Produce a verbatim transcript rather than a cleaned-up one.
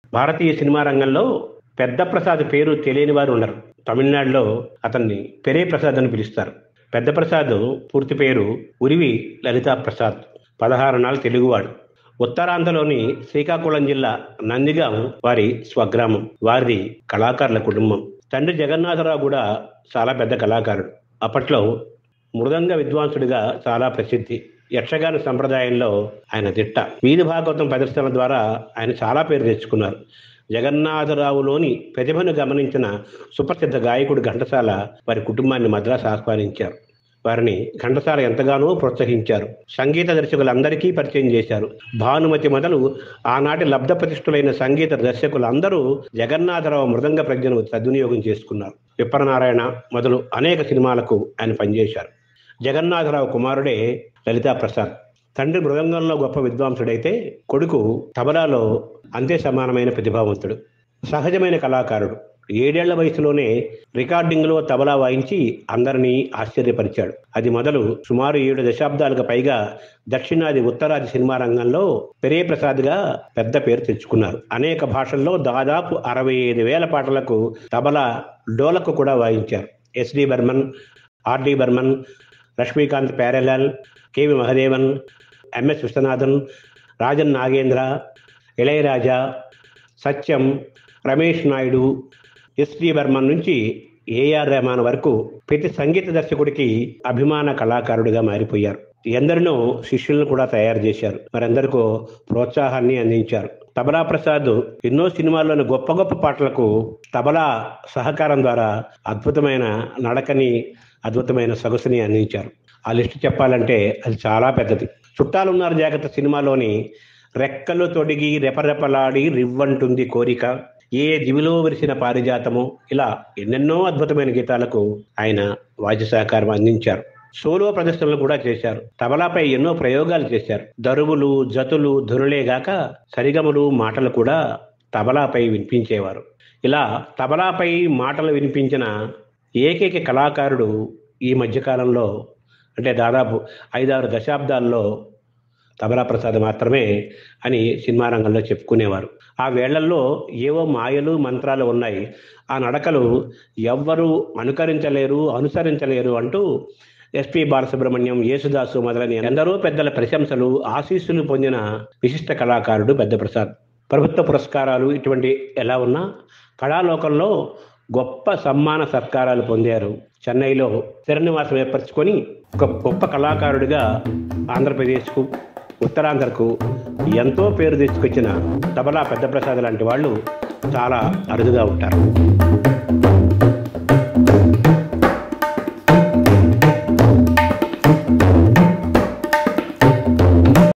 భారతీయ cinema రంగంలో పెద్ద ప్రసాద్ పేరు తెలియని వారు ఉండరు. తమిళనాడులో అతన్ని పెరే ప్రసాద్ అని పిలుస్తారు. పెద్ద ప్రసాద్ పూర్తి పేరు ఉరివి లలితా ప్రసాద్. పదహారు నాలుగు తెలుగువాడు. ఉత్తరాంధ్రలోని శ్రీకాకుళం జిల్లా నందిగాం వారి స్వగ్రామం. వారిది కళాకారుల కుటుంబం. తండ్రి జగన్నాథరావు కూడా చాలా పెద్ద కళాకారుడు. అప్పట్లో మృదంగ విద్వాంసుడిగా చాలా ప్రసిద్ధి. యక్షగాన సంప్రదాయంలో ఆయన దిట్ట. వీధి భాగవతం ప్రదర్శనల ద్వారా ఆయన చాలా పేరు తెచ్చుకున్నారు. జగన్నాథరావులోని ప్రతిభను గమనించిన సుప్రసిద్ధ గాయకుడు ఘంటసాల వారి కుటుంబాన్ని మద్రాసు ఆహ్వానించారు. వారిని ఘంటసాల ఎంతగానో ప్రోత్సహించారు. సంగీత దర్శకులందరికీ పరిచయం చేశారు. భానుమతి మొదలు ఆనాటి లబ్ధ ప్రతిష్ఠులైన సంగీత దర్శకులందరూ జగన్నాథరావు మృదంగ ప్రజ్ఞను సద్వినియోగం చేసుకున్నారు. విప్రనారాయణ మొదలు అనేక సినిమాలకు ఆయన పనిచేశారు. జగన్నాథరావు కుమారుడే లలితా ప్రసాద్. తండ్రి మృదంగంలో గొప్ప విద్వాంసుడైతే కొడుకు తబలాలో అంతే సమానమైన ప్రతిభావంతుడు, సహజమైన కళాకారుడు. ఏడేళ్ల వయసులోనే రికార్డింగ్లో తబలా వాయించి అందరినీ ఆశ్చర్యపరిచాడు. అది మొదలు సుమారు ఏడు దశాబ్దాలకు పైగా దక్షిణాది ఉత్తరాది సినిమా రంగంలో పెరే ప్రసాద్గా పెద్ద పేరు తెచ్చుకున్నారు. అనేక భాషల్లో దాదాపు అరవై ఐదు వేల పాటలకు తబలా డోలకు కూడా వాయించారు. SD Burman, RD Burman, Laxmikant Pyarelal, KV Mahadevan, MS Viswanathan, Rajan Nagendra, Ilaiyaraaja, Satyam, Ramesh Naidu, SD Burman నుంచి ఏఆర్ రెహమాన్ వరకు ప్రతి సంగీత దర్శకుడికి అభిమాన కళాకారుడిగా మారిపోయారు. ఎందరినో శిష్యులను కూడా తయారు చేశారు. మరెందరికో ప్రోత్సాహాన్ని అందించారు. తబలా ప్రసాద్ ఎన్నో సినిమాల్లోని గొప్ప గొప్ప పాటలకు తబలా సహకారం ద్వారా అద్భుతమైన నడకని, అద్భుతమైన సొగసుని అందించారు. ఆ లిస్టు చెప్పాలంటే అది చాలా పెద్దది. చుట్టాలున్నారు జాగ్రత్త సినిమాలోని రెక్కలు తొడిగి రెపరెపలాడి రివ్వంటుంది కోరిక, ఏ దివిలో విరిసిన పారిజాతము, ఇలా ఎన్నెన్నో అద్భుతమైన గీతాలకు ఆయన వాద్య సహకారం అందించారు. సోలో ప్రదర్శనలు కూడా చేశారు. తబలాపై ఎన్నో ప్రయోగాలు చేశారు. దరువులు, జతులు, ధురులేగాక సరిగమలు, మాటలు కూడా తబలాపై వినిపించేవారు. ఇలా తబలాపై మాటలు వినిపించిన ఏకైక కళాకారుడు ఈ మధ్యకాలంలో, అంటే దాదాపు ఐదారు దశాబ్దాల్లో తబలా ప్రసాద్ మాత్రమే అని సినిమా రంగంలో చెప్పుకునేవారు. ఆ వేళ్లల్లో ఏవో మాయలు, మంత్రాలు ఉన్నాయి. ఆ నడకలు ఎవ్వరూ అనుకరించలేరు, అనుసరించలేరు అంటూ ఎస్పి బాలసుబ్రహ్మణ్యం, యేసుదాసు మొదలైన ఎందరో పెద్దల ప్రశంసలు, ఆశీస్సులు పొందిన విశిష్ట కళాకారుడు పెద్ద ప్రసాద్. ప్రభుత్వ పురస్కారాలు ఇటువంటి ఎలా ఉన్నా కళాలోకంలో గొప్ప సమ్మాన సత్కారాలు పొందారు. చెన్నైలో స్థిరనివాసం ఏర్పరచుకొని ఒక గొప్ప కళాకారుడిగా ఆంధ్రప్రదేశ్కు, ఉత్తరాంధ్రకు ఎంతో పేరు తెచ్చుకొచ్చిన తబలా పెద్ద ప్రసాద్ లాంటి వాళ్ళు చాలా అరుదుగా ఉంటారు.